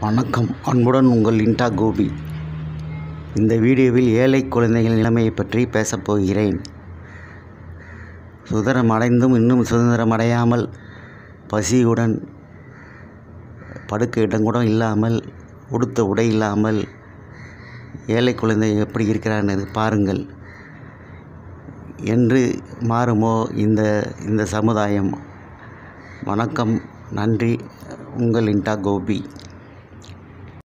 வணக்கம். அன்புடன் உங்கள் இன்டா கோபி. இந்த வீடியோவில் ஏழை குழந்தைகள் நிலைமையை பற்றி பேசப்போகிறேன். சுதந்திரம் அடைந்தும் இன்னும் சுதந்திரம் அடையாமல் பசியுடன் படுக்க இடம் கூட இல்லாமல் உடுத்த உடை இல்லாமல் ஏழை குழந்தை எப்படி இருக்கிறான்னு பாருங்கள். என்று மாறுமோ இந்த சமுதாயம்? வணக்கம், நன்றி. உங்கள் இன்டா கோபி.